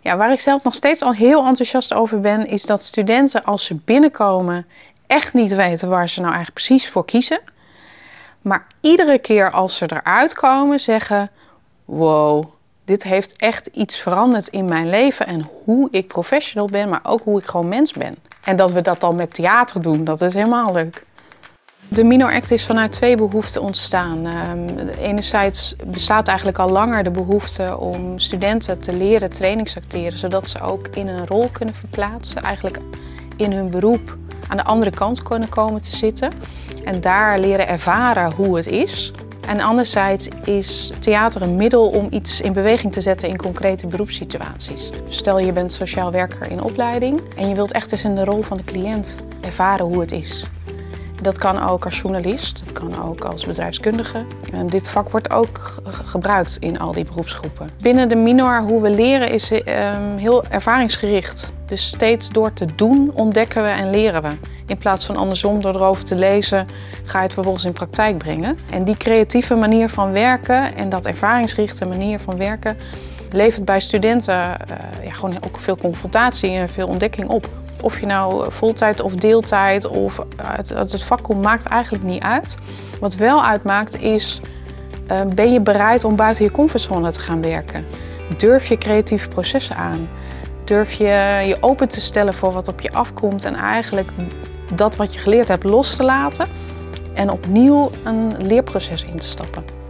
Ja, waar ik zelf nog steeds al heel enthousiast over ben, is dat studenten als ze binnenkomen echt niet weten waar ze nou eigenlijk precies voor kiezen. Maar iedere keer als ze eruit komen zeggen, wow, dit heeft echt iets veranderd in mijn leven en hoe ik professional ben, maar ook hoe ik gewoon mens ben. En dat we dat dan met theater doen, dat is helemaal leuk. De Minor Act is vanuit twee behoeften ontstaan. Enerzijds bestaat eigenlijk al langer de behoefte om studenten te leren trainingsacteren, zodat ze ook in een rol kunnen verplaatsen, eigenlijk in hun beroep aan de andere kant kunnen komen te zitten en daar leren ervaren hoe het is. En anderzijds is theater een middel om iets in beweging te zetten in concrete beroepssituaties. Dus stel je bent sociaal werker in opleiding en je wilt echt eens in de rol van de cliënt ervaren hoe het is. Dat kan ook als journalist, dat kan ook als bedrijfskundige. Dit vak wordt ook gebruikt in al die beroepsgroepen. Binnen de Minor, hoe we leren, is heel ervaringsgericht. Dus steeds door te doen ontdekken we en leren we. In plaats van andersom, door erover te lezen, ga je het vervolgens in praktijk brengen. En die creatieve manier van werken en dat ervaringsgerichte manier van werken levert bij studenten gewoon ook veel confrontatie en veel ontdekking op. Of je nou voltijd of deeltijd of uit het vak komt, maakt eigenlijk niet uit. Wat wel uitmaakt is, ben je bereid om buiten je comfortzone te gaan werken? Durf je creatieve processen aan? Durf je je open te stellen voor wat op je afkomt en eigenlijk dat wat je geleerd hebt los te laten en opnieuw een leerproces in te stappen?